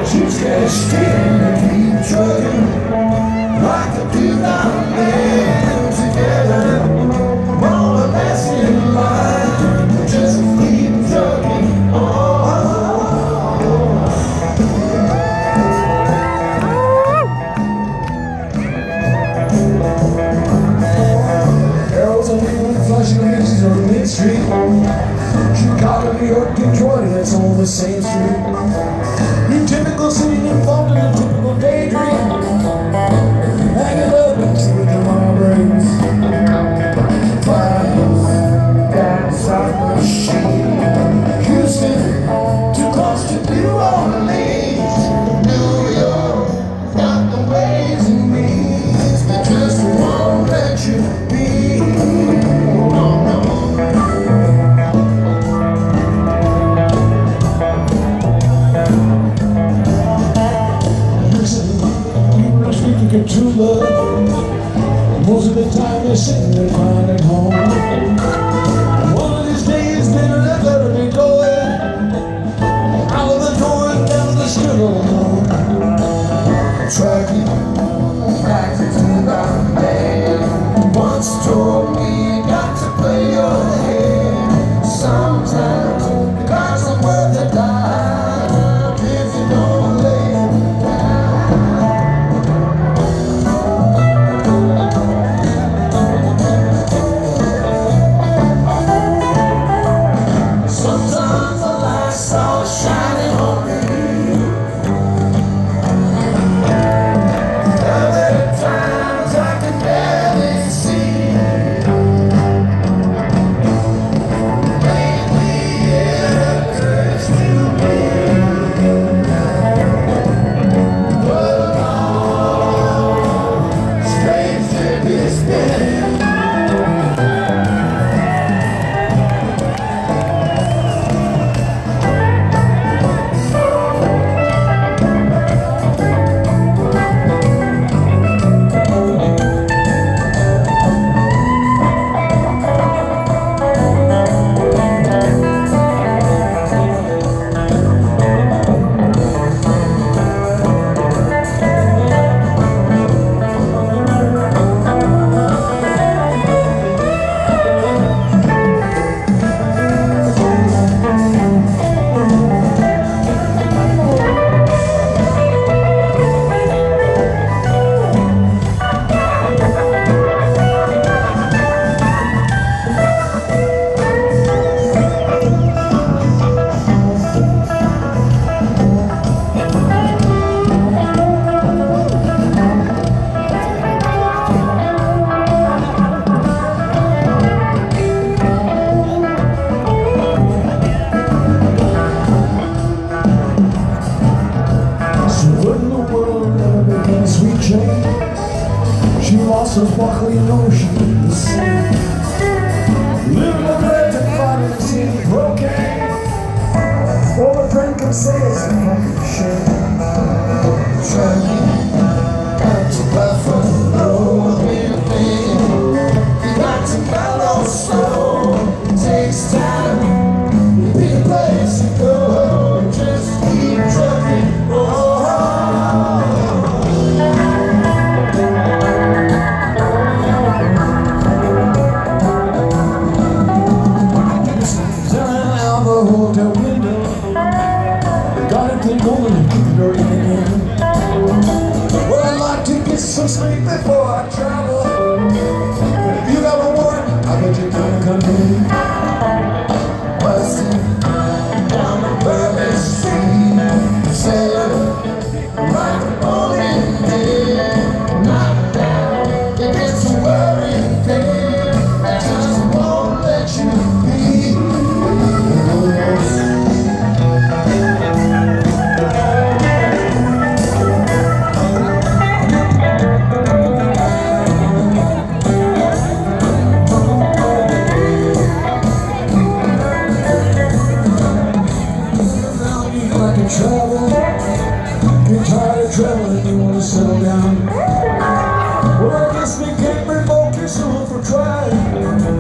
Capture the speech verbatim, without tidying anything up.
She's got steering to keep trucking like a two-dollar man together. All the best in life, just keep trucking on. Arrows on the flashing laces on Main Street. Chicago, New York, Detroit, and it's all the same street. Your typical city involved in a typical daydream. Hang it up and see what tomorrow brings. Fires down South Machine. Houston, too close to New Orleans. New York, got the ways and means, but just won't let you be. No, no. Get true love. Most of the time they're sitting there crying at home. One of these days they're gonna be going out of the door and down the street alone. Tracking back to the man once told me you got to play your hand. Sometimes you got somewhere to die if you don't lay it down. She lost her sparkling ocean, the sea. Living a bread to find in a city broken. All a friend can say is a fucking shame. Trying not to buffalo with a thing. You got to mellow slow. It takes time. Be a place to go. Just keep trucking. Oh. Hotel window, got a thing going to keep it in. Well, I'd like to get some sleep before I travel. If you got a warrant, I bet you're gonna come in. Busting down the Bourbon Street, sailing like a rolling day. Knocked down, it gets a worrying day. I just won't let you be. Travel, get tired of traveling, you wanna settle down. Well, I guess we can't revoke your soul for trying.